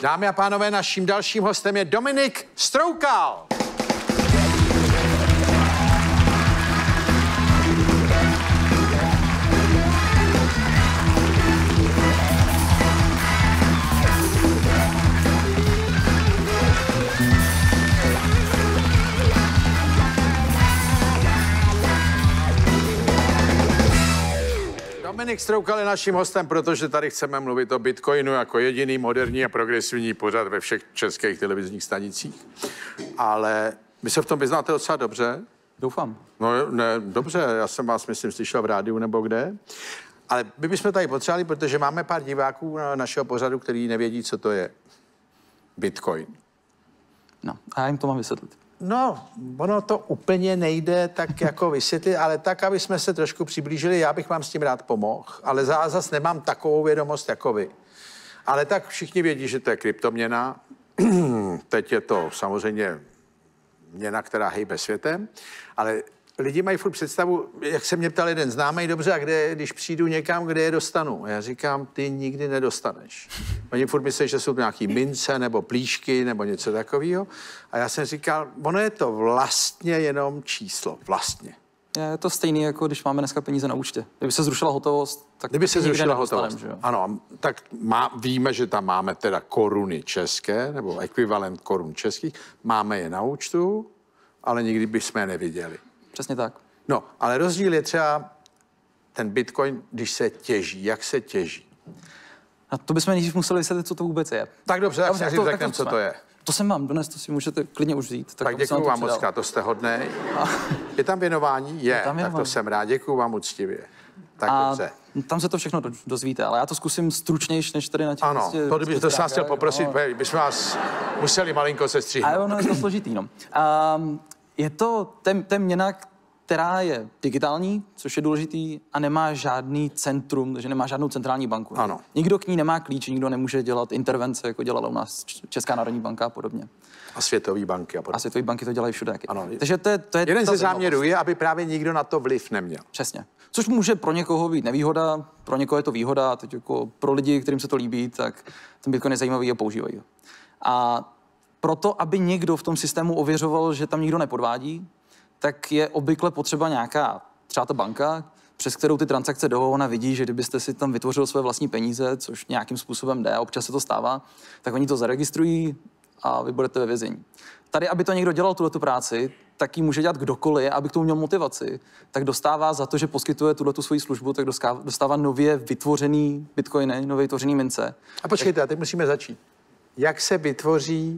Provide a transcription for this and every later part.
Dámy a pánové, naším dalším hostem je Dominik Stroukal. Dominik Stroukal je naším hostem, protože tady chceme mluvit o Bitcoinu jako jediný moderní a progresivní pořad ve všech českých televizních stanicích. Ale vy se v tom vyznáte docela dobře. Doufám. No ne, dobře, já jsem vás, myslím, slyšel v rádiu nebo kde. Ale my bychom tady potřebovali, protože máme pár diváků na našeho pořadu, který nevědí, co to je Bitcoin. No, a já jim to mám vysvětlit. No, ono to úplně nejde tak jako vysvětlit, ale tak, aby jsme se trošku přiblížili, já bych vám s tím rád pomohl, ale zase nemám takovou vědomost jako vy. Ale tak všichni vědí, že to je kryptoměna. Teď je to samozřejmě měna, která hejbe světem, ale lidi mají furt představu, jak se mě ptal jeden známý, dobře, a kde, když přijdu někam, kde je dostanu? A já říkám, ty nikdy nedostaneš. Oni furt myslí, že jsou to nějaký mince nebo plíšky nebo něco takového. A já jsem říkal, ono je to vlastně jenom číslo, vlastně. Je to stejný, jako když máme dneska peníze na účtě. Kdyby se zrušila hotovost, tak kdyby se zrušila hotovost. Že jo? Ano, tak víme, že tam máme teda koruny české, nebo ekvivalent korun českých. Máme je na účtu, ale nikdy bychom je neviděli. Přesně tak. No, ale rozdíl je třeba ten Bitcoin, když se těží. Jak se těží? A to bychom nejdřív museli vysvětlit, co to vůbec je. Tak dobře, tak si řekneme, co to je. To jsem vám dones, to si můžete klidně už vzít. Tak děkuju vám moc, to jste hodnej. Je tam věnování? Je, tak to jsem rád. Děkuju vám uctivě. Tak dobře. Tam se to všechno dozvíte, ale já to zkusím stručnější, než tady na těch... Ano, to jsem vás chtěl poprosit, bychom vás museli malinko sestříhnout. Ale ono je to složitý, no. Je to měna, která je digitální, což je důležitý, a nemá žádný centrum, takže nemá žádnou centrální banku. Ano. Nikdo k ní nemá klíč, nikdo nemůže dělat intervence, jako dělala u nás Česká národní banka a podobně. A světové banky a podobně. A světové banky to dělají všude. Ano. Takže to je jeden ze záměrů je, aby právě nikdo na to vliv neměl. Přesně. Což může pro někoho být nevýhoda, pro někoho je to výhoda, a teď jako pro lidi, kterým se to líbí, tak ten Bitcoin je zajímavý a používají ho. A proto, aby někdo v tom systému ověřoval, že tam nikdo nepodvádí, tak je obvykle potřeba nějaká, třeba ta banka, přes kterou ty transakce jdou, ona vidí, že kdybyste si tam vytvořil své vlastní peníze, což nějakým způsobem jde, a občas se to stává, tak oni to zaregistrují a vy budete ve vězení. Tady, aby to někdo dělal tuhletu práci, tak ji může dělat kdokoliv, aby k tomu měl motivaci, tak dostává za to, že poskytuje tuhletu svoji službu, tak dostává nově vytvořený bitcoiny, nově vytvořený mince. A počkejte, a teď musíme začít. Jak se vytvoří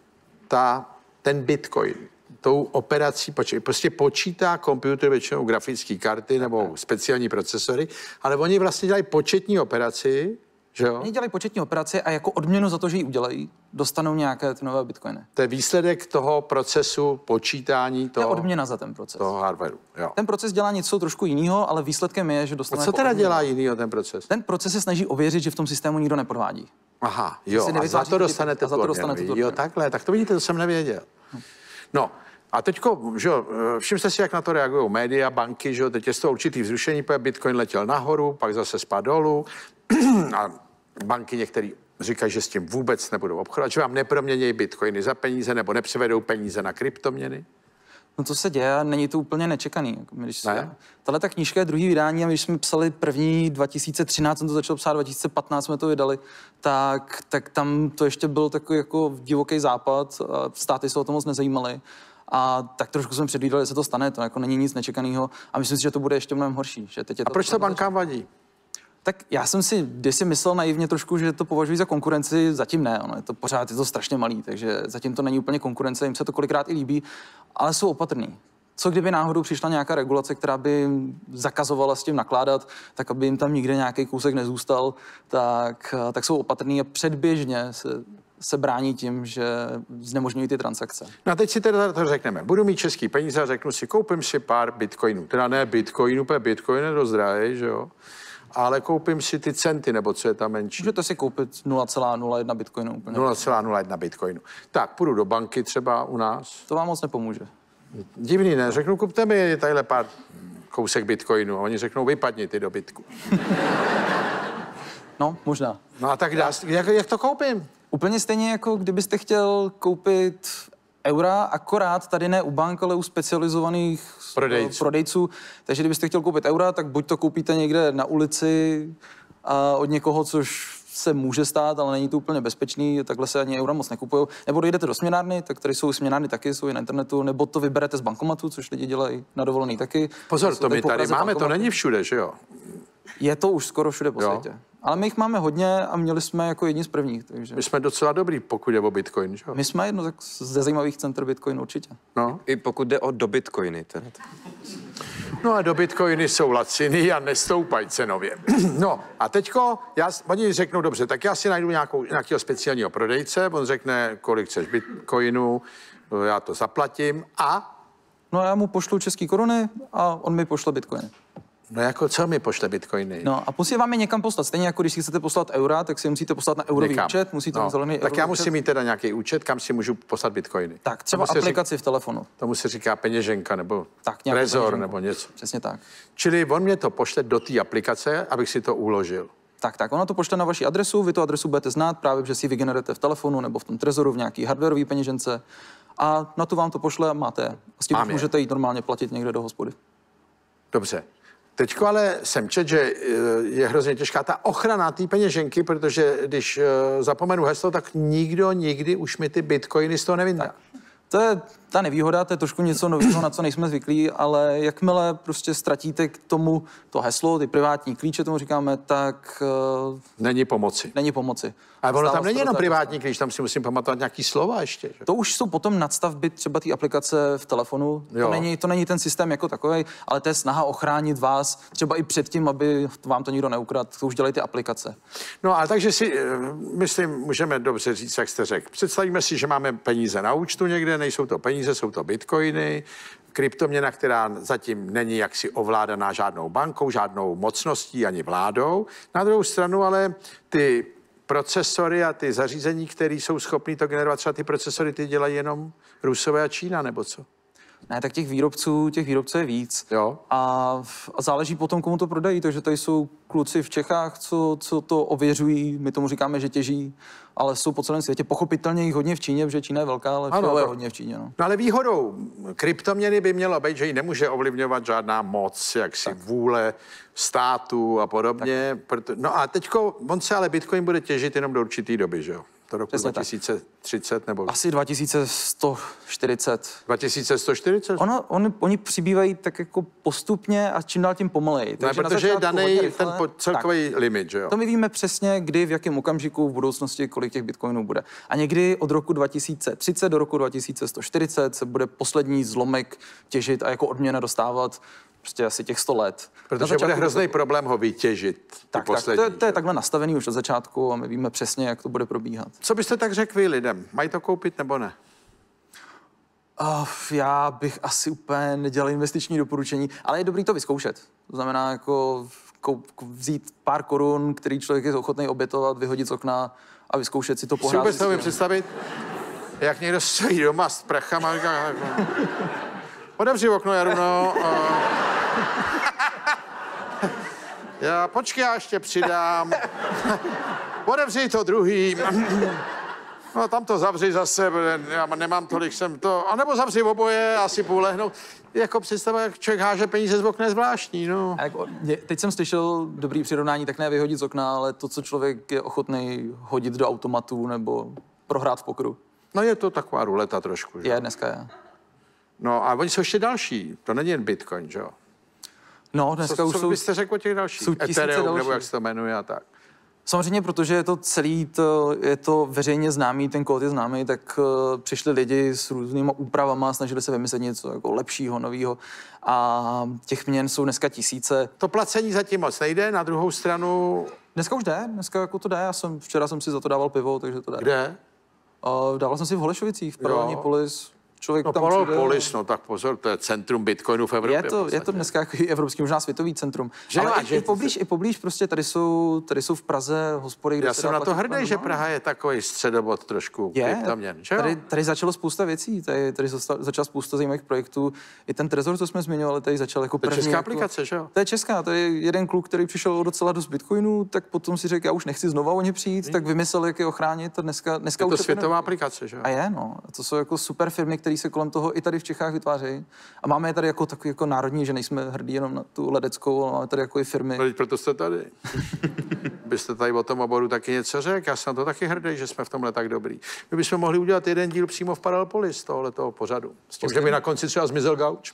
ten bitcoin? Tou operací, prostě počítá počítač, většinou grafické karty nebo speciální procesory, ale oni vlastně dělají početní operaci, že jo? Oni dělají početní operaci a jako odměnu za to, že ji udělají, dostanou nějaké ty nové bitcoiny. To je výsledek toho procesu počítání toho... To je odměna za ten proces. Toho hardwareu, jo. Ten proces dělá něco trošku jiného, ale výsledkem je, že dostane... Co teda dělá jinýho ten proces? Ten proces se snaží ověřit, že v tom systému nikdo nepodvádí. Aha, jo, a za to dostanete tu odměnu. Jo, takhle, tak to vidíte, to jsem nevěděl. No, a teďko, že jo, všimte si, jak na to reagují média, banky, že jo, teď je z toho určitý vzrušení, protože Bitcoin letěl nahoru, pak zase spadl dolů a banky některý říkají, že s tím vůbec nebudou obchodovat, že vám neproměnějí Bitcoiny za peníze nebo nepřevedou peníze na kryptoměny. No to se děje a není to úplně nečekaný. Tahle ta knížka je druhý vydání a když jsme psali první 2013, jsem to začal psát, 2015 jsme to vydali, tak tam to ještě byl takový jako divoký západ, státy se o to moc nezajímaly. A tak trošku jsme předvídali, že se to stane, to jako není nic nečekaného a myslím si, že to bude ještě mnohem horší. Že teď je a proč to bankám vadí? Tak já jsem si kdysi myslel naivně trošku, že to považuji za konkurenci, zatím ne, ono je to pořád, je to strašně malý, takže zatím to není úplně konkurence, jim se to kolikrát i líbí, ale jsou opatrní. Co kdyby náhodou přišla nějaká regulace, která by jim zakazovala s tím nakládat, tak aby jim tam nikde nějaký kousek nezůstal, tak jsou opatrní a předběžně se brání tím, že znemožňují ty transakce. No a teď si teda to řekneme. Budu mít český peníze a řeknu si, koupím si pár bitcoinů. Teda ne bitcoinů, protože bitcoin je dost drahý, že jo? Ale koupím si ty centy, nebo co je tam menší. Můžete si koupit 0,01 bitcoinu. 0,01 bitcoinu. Tak, půjdu do banky třeba u nás. To vám moc nepomůže. Divný, ne? Řeknu, kupte mi tadyhle pár kousek bitcoinu. A oni řeknou, vypadni ty do bitku. No, možná. No a tak jak to koupím? Úplně stejně jako kdybyste chtěl koupit eura, akorát tady ne u bank, ale u specializovaných prodejců. Takže kdybyste chtěl koupit eura, tak buď to koupíte někde na ulici od někoho, což se může stát, ale není to úplně bezpečný, takhle se ani eura moc nekupují. Nebo dojdete do směnárny, tak tady jsou směnárny taky, jsou i na internetu, nebo to vyberete z bankomatu, což lidi dělají na dovolený taky. Pozor, to my tady máme, to není všude, že jo? Je to už skoro všude po světě. Ale my jich máme hodně a měli jsme jako jedni z prvních. Takže... My jsme docela dobrý, pokud jde o Bitcoin, že jo? My jsme jedno ze zajímavých center Bitcoin určitě. No. I pokud jde o do Bitcoiny. Teda. No a do Bitcoiny jsou laciný a nestoupají cenově. No a teďko, oni řeknou, dobře, tak já si najdu nějakého speciálního prodejce, on řekne, kolik chceš Bitcoinu, já to zaplatím a... No já mu pošlu český koruny a on mi pošle Bitcoiny. No jako co mi pošle Bitcoiny? No a musí vám je někam poslat. Stejně jako když si chcete poslat eura, tak si musíte poslat na eurový účet, musíte mít zelený tak já musím mít teda nějaký účet, kam si můžu poslat Bitcoiny. Tak třeba aplikaci v telefonu. Tomu se říká peněženka nebo tak, trezor nebo něco. Přesně tak. Čili on mě to pošle do té aplikace, abych si to uložil. Tak, ono to pošle na vaši adresu, vy tu adresu budete znát právě, že si ji vygenerujete v telefonu nebo v tom trezoru v nějaký hardwareový peněžence a na to vám to pošle a máte. A s tím můžete jít normálně platit někde do hospody. Dobře. Teďko ale jsem čet, že je hrozně těžká ta ochrana té peněženky, protože když zapomenu heslo, tak nikdo nikdy už mi ty bitcoiny z toho nevyndá. To je ta nevýhoda, to je trošku něco nového, na co nejsme zvyklí, ale jakmile prostě ztratíte k tomu to heslo, ty privátní klíče, tomu říkáme, tak... Není pomoci. Není pomoci. Ale ono tam není jenom privátní klíč, tam si musím pamatovat nějaký slova ještě. Že? To už jsou potom nadstavby třeba té aplikace v telefonu. To není ten systém jako takový, ale to je snaha ochránit vás třeba i před tím, aby vám to nikdo neukradl. To už dělají ty aplikace. No ale takže si, myslím, můžeme dobře říct, jak jste řekl. Představíme si, že máme peníze na účtu někde, nejsou to peníze, jsou to bitcoiny, kryptoměna, která zatím není jaksi ovládaná žádnou bankou, žádnou mocností ani vládou. Na druhou stranu ale ty procesory a ty zařízení, které jsou schopný to generovat, třeba ty procesory, ty dělají jenom Rusové a Čína, nebo co? Ne, tak těch výrobců je víc. Jo. A záleží potom, komu to prodají. Takže tady jsou kluci v Čechách, co to ověřují, my tomu říkáme, že těží, ale jsou po celém světě. Pochopitelně jich hodně v Číně, protože Čína je velká, ale ano, je hodně v Číně. No. No ale výhodou kryptoměny by mělo být, že ji nemůže ovlivňovat žádná moc, jaksi vůle státu a podobně. No a teďko, on se ale Bitcoin bude těžit jenom do určitý doby, že jo? Do roku 2030 nebo... Asi 2140. 2140? Oni přibývají tak jako postupně a čím dál tím pomaleji. No, protože je daný ten celkový limit, že jo? To my víme přesně, kdy, v jakém okamžiku v budoucnosti, kolik těch bitcoinů bude. A někdy od roku 2030 do roku 2140 se bude poslední zlomek těžit a jako odměna dostávat prostě asi těch 100 let. Protože bude hrozný problém ho vytěžit. Tak, to je takhle nastavený už od začátku a my víme přesně, jak to bude probíhat. Co byste tak řekl vy lidem? Mají to koupit nebo ne? Já bych asi úplně nedělal investiční doporučení, ale je dobrý to vyzkoušet. To znamená jako vzít pár korun, který člověk je ochotný obětovat, vyhodit z okna a vyzkoušet si to pohrát. Si vůbec nevím představit, jak někdo stojí doma s prachama a říká, otevři okno, Jaruno. Počkej, já ještě přidám. Otevři to druhý. No tam to zavři zase, já nemám tolik sem to. A nebo zavři oboje, asi půl lehnout. Jako představa, jak člověk háže peníze z okna, je zvláštní, no. Teď jsem slyšel dobrý přirovnání, tak ne vyhodit z okna, ale to, co člověk je ochotný hodit do automatu nebo prohrát v pokeru. No je to taková ruleta trošku, že? Dneska je. No a oni jsou ještě další, to není jen Bitcoin, že jo? No, dneska už jsou... Co byste řekl o těch dalších? Ethereum, nebo jak se to jmenuje a tak. Samozřejmě, protože je to celý, je to veřejně známý, ten kód je známý, tak přišli lidi s různýma úpravama, snažili se vymyslet něco jako lepšího, novýho a těch měn jsou dneska tisíce. To placení zatím moc nejde, na druhou stranu... Dneska už jde, dneska jako to jde, včera jsem si za to dával pivo, takže to jde. Kde? Dával jsem si v Holešovicích, v Paralelní polis. člověk No tam Polopolis, no tak pozor, to je centrum Bitcoinu v Evropě. Je to dneska jako evropský, možná světový centrum. Že ale jo, i poblíž prostě tady jsou v Praze hospody, kde Já se jsem dá na to platit hrdý, že Praha je takový středobod trošku kryptoměn. Tady začalo spousta věcí, tady začala spousta zajímavých projektů. I ten Trezor, co jsme zmiňovali, tady začal jako první. To je česká jako, aplikace, že jo? To je česká, to je jeden kluk, který přišel docela dost Bitcoinu, tak potom si řekl, já už nechci znova o ně přijít, tak vymyslel, jak je ochránit a dneska je už to světová aplikace, že jo? A je, no. A to jsou jako super firmy, které se kolem toho i tady v Čechách vytvářejí. A máme je tady jako takový jako národní, že nejsme hrdí jenom na tu ledeckou, ale máme tady jako i firmy. No, proto jste tady. Byste tady o tom oboru taky něco řekl. Já jsem na to taky hrdý, že jsme v tomhle tak dobrý. My bychom mohli udělat jeden díl přímo v Paralpolis z tohoto pořadu. S tím, že by na konci třeba zmizel gauč.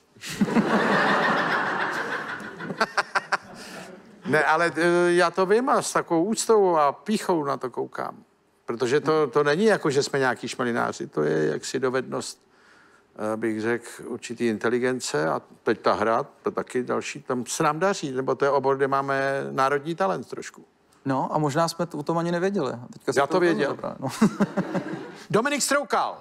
Ne, ale já to vím a s takovou úctou a pýchou na to koukám. Protože to není jako, že jsme nějaký šmelináři. To je jaksi dovednost, bych řekl, určitý inteligence a teď ta hra, to taky další, tam se nám daří, nebo to je obor, kde máme národní talent trošku. No a možná jsme o tom ani nevěděli. Já to věděl. No. Dominik Stroukal.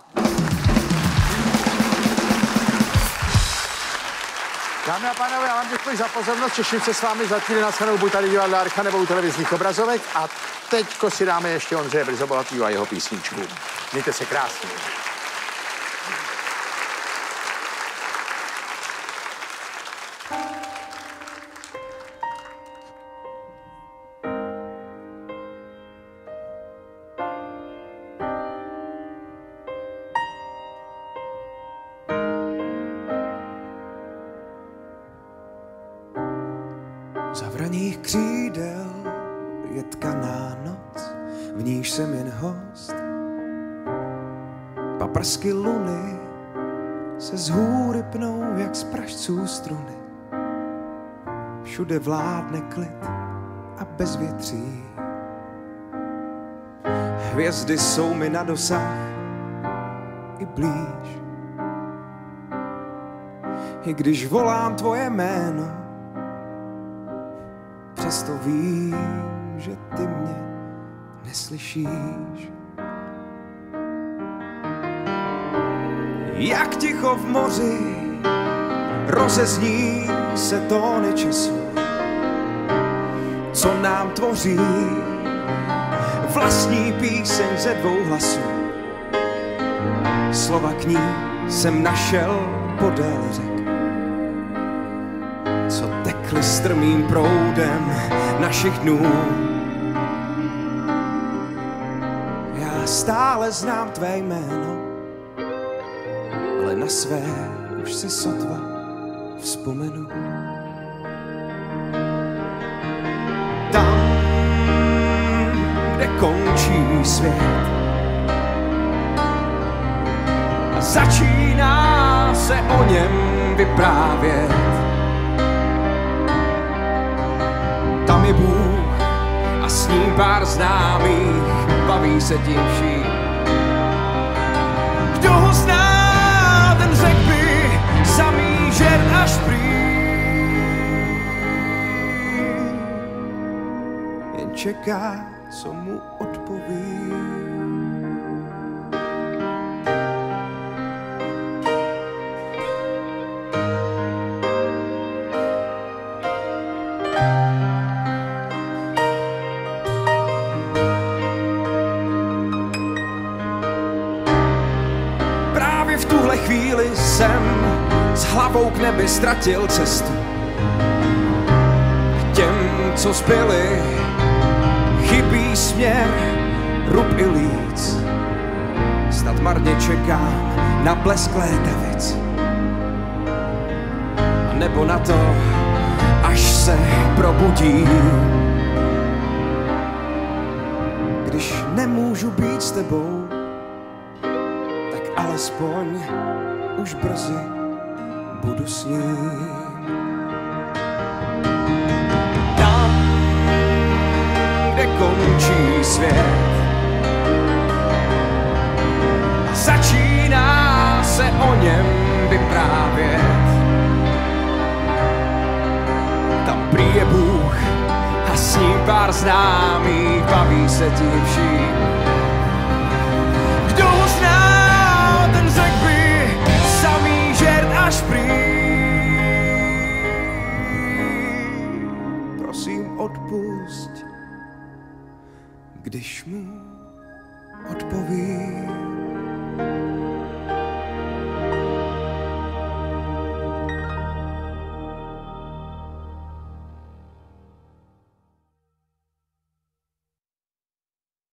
Dámy a pánové, já vám děkuji za pozornost, těším se s vámi za chvíli na shledanou, buď tady divadla Archa nebo u televizních obrazovek a teďko si dáme ještě Ondřeje Brzobohatýho a jeho písničku. Mějte se krásně. Zavraných křídel je tkaná noc, v níž jsem jen host. Paprsky luny se z hůry pnou, jak z pražců struny. Všude vládne klid a bezvětří. Hvězdy jsou mi na dosah i blíž. I když volám tvoje jméno, přesto vím, že ty mě neslyšíš. Jak ticho v moři rozezní se tóny času, co nám tvoří vlastní píseň ze dvou hlasů. Slova k ní jsem našel podél řek, co tekly strmým proudem našich dnů. Já stále znám tvé jméno, ale na své už se sotva vzpomenu. Tam, kde končí svět a začíná se o něm vyprávět, tam je Bůh a s ním pár známých, baví se tím vším. Kdo ho zná, ten řekl by samý žert až prý. Jen čeká, co mu odpoví. V tuhle chvíli jsem s hlavou k nebi ztratil cestu. Těm, co zbyli, chybí směr, rub i líc. Snad marně čekám na blesk létavic, nebo na to, až se probudím. Když nemůžu být s tebou, alespoň už brzy budu s ním. Tam, kde končí svět a začíná se o něm vyprávět, tam prý je Bůh a s ním pár známých, baví se tím vším. Kdo ho zná, ten řekl by odpoví.